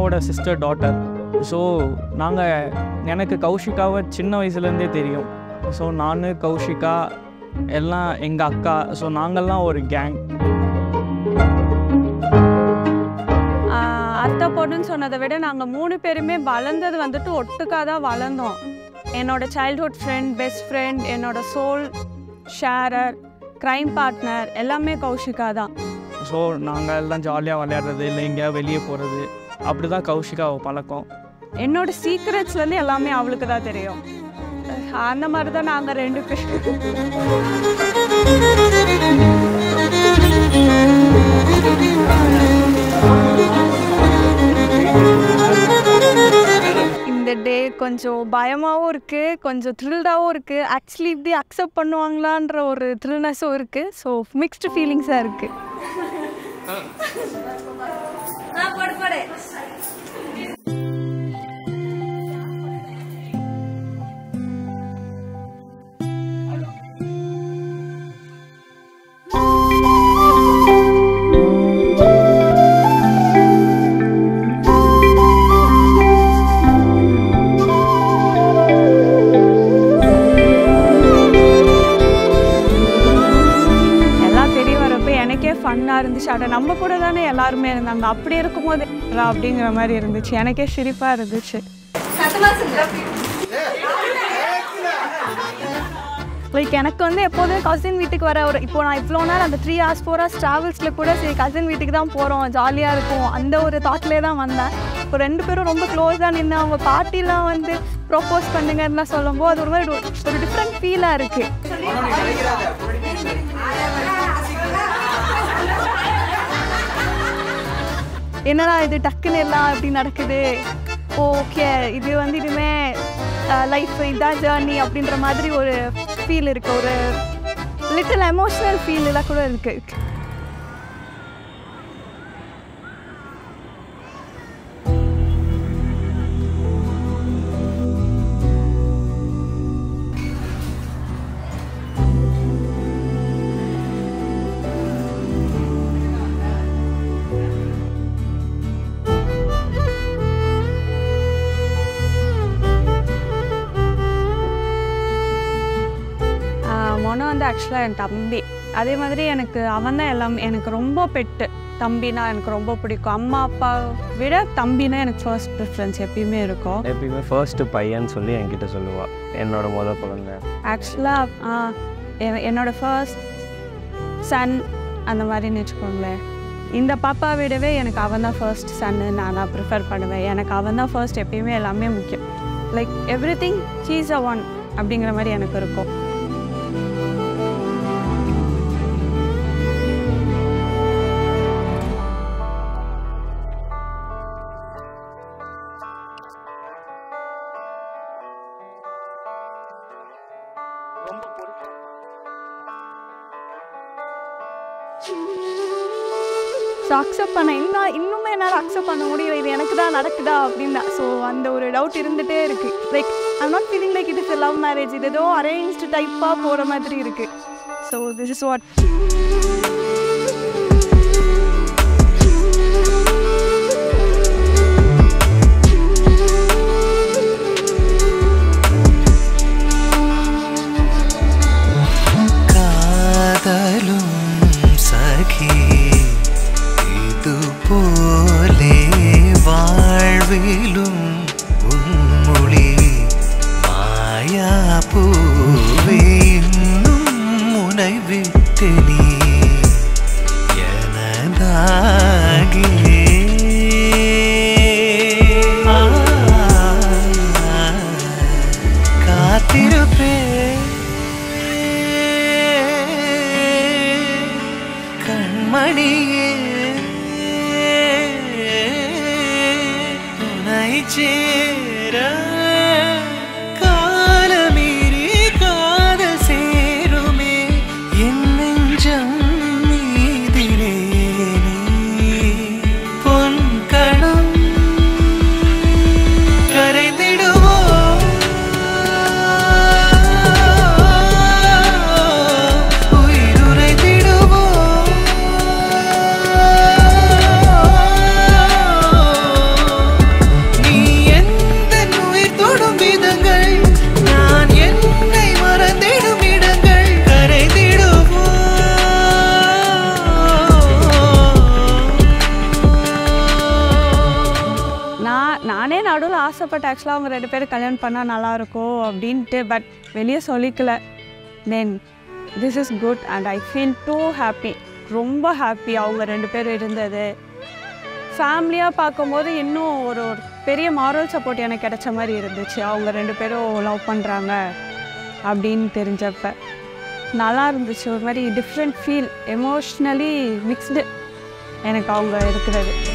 அம்மாவோட sister daughter. So எனக்கு கௌஷிகாவை சின்ன வயசுலேருந்தே தெரியும். ஸோ நான், கௌஷிகா எல்லாம் எங்கள் அக்கா. ஸோ நாங்கள்லாம் ஒரு கேங். அத்தை பொண்ணுன்னு சொன்னதை விட நாங்கள் 3 பேருமே வளர்ந்தது வந்துட்டு ஒட்டுக்காக தான் வளர்ந்தோம். என்னோட சைல்ட்ஹுட் ஃப்ரெண்ட், பெஸ்ட் ஃப்ரெண்ட், என்னோட சோல் ஷேரர், க்ரைம் பார்ட்னர் எல்லாமே கௌஷிகா தான். ஸோ நாங்கள் எல்லாம் ஜாலியாக விளையாடுறது, இல்லை எங்கேயாவது வெளியே போகிறது, அப்படி தான் கௌஷிகாவை பழக்கம். என்னோட சீக்ரெட்ஸ்லேருந்து எல்லாமே அவளுக்கு தான் தெரியும். அந்த மாதிரி தான் நாங்கள் 2 பேரும். இந்த டே கொஞ்சம் பயமாகவும் இருக்குது, கொஞ்சம் த்ரில்டாகவும் இருக்குது. ஆக்சுவலி இப்படி அக்செப்ட் பண்ணுவாங்களான்ற ஒரு த்ரில்னஸும் இருக்குது. ஸோ மிக்ஸ்டு ஃபீலிங்ஸாக இருக்குது. ஃபன்னாக இருந்துச்சு. அதை நம்ம கூட தானே எல்லாருமே இருந்தாங்க. அப்படி இருக்கும்போது அப்படிங்கிற மாதிரி இருந்துச்சு. எனக்கே சிரிப்பாக இருந்துச்சு. லைக் எனக்கு வந்து எப்போதுமே கசின் வீட்டுக்கு வர இப்போ நான் இவ்வளோ நேரம் அந்த 3 hours 4 hours ட்ராவல்ஸில் கூட சரி கசின் வீட்டுக்கு தான் போகிறோம், ஜாலியாக இருக்கும், அந்த ஒரு தாட்லேயே தான் வந்தேன். இப்போ 2 பேரும் ரொம்ப க்ளோஸாக நின்று அவங்க பார்ட்டிலாம் வந்து ப்ரொப்போஸ் பண்ணுங்கன்னா சொல்லும்போது அது ஒரு மாதிரி ஒரு டிஃப்ரெண்ட் ஃபீலாக இருக்குது. என்னடா இது டக்குன்னு எல்லாம் இப்படி நடக்குது, ஓகே இது வந்து இதுவுமே லைஃப் இதான் ஜேர்னி அப்படின்ற மாதிரி ஒரு ஃபீல் இருக்குது. ஒரு லிட்டில் எமோஷ்னல் ஃபீல் எல்லாம் கூட இருக்குது. மொன வந்து ஆக்சுவலாக என் தம்பி. அதே மாதிரி எனக்கு அவன் தான் எல்லாமே. எனக்கு ரொம்ப பெட்டு தம்பினா எனக்கு ரொம்ப பிடிக்கும். அம்மா அப்பா விட தம்பினா எனக்கு ஃபர்ஸ்ட் ப்ரிஃபரன்ஸ் எப்பயுமே இருக்கும். எப்பயுமே ஃபர்ஸ்ட்டு பையன்னு சொல்லி என்கிட்ட சொல்லுவாள், என்னோட முதல் குழந்தை. ஆக்சுவலாக என்னோடய ஃபர்ஸ்ட் சன் அந்த மாதிரின்னு வச்சுக்கோங்களேன். இந்த பாப்பா விடவே எனக்கு அவன் தான் ஃபர்ஸ்ட் சன்னு நான் ப்ரிஃபர் பண்ணுவேன். எனக்கு அவன் தான் ஃபர்ஸ்ட் எப்பயுமே எல்லாமே முக்கியம். Like everything he's a one அப்படிங்கிற மாதிரி எனக்கு இருக்கும். ஸோ அக்செப்ட் பண்ண இன்னுமே என்னால் அக்செப்ட் பண்ண முடியல, இது எனக்கு தான் நடக்குதா அப்படின்னா. ஸோ அந்த ஒரு டவுட் இருந்துகிட்டே இருக்குது. Like I'm not feeling like it is a love marriage, இது ஏதோ அரேஞ்ச்டு டைப்பாக போகிற மாதிரி இருக்குது. So this is what. வாழ்விலும் உன்மொழி மாயா பூவே இன்னும் முனை விட்டு நீ எனதாகி காத்திருப்பே கண்மணியே சேர காலமீறி காதல் சேருமே என் நெஞ்சம் மீதிலே பொன் கணம் கரைந்திடுவோ உயிருரைந்திடுவோ நானே நடுவில் ஆசைப்பட்டேன் ஆக்சுவலாக அவங்க 2 பேரும் கல்யாணம் பண்ணால் நல்லாயிருக்கும் அப்படின்ட்டு. பட் வெளியே சொல்லிக்கல. Then this is good and I feel too happy. ரொம்ப ஹாப்பி அவங்க 2 பேரும் இருந்தது. ஃபேமிலியாக பார்க்கும்போது இன்னும் ஒரு பெரிய மாரல் சப்போர்ட் எனக்கு கிடைச்ச மாதிரி இருந்துச்சு. அவங்க 2 பேரும் லவ் பண்ணுறாங்க அப்படின்னு தெரிஞ்சப்ப நல்லா இருந்துச்சு. ஒரு மாதிரி டிஃப்ரெண்ட் ஃபீல், எமோஷ்னலி மிக்ஸ்டு எனக்கு அவங்க இருக்கிறது.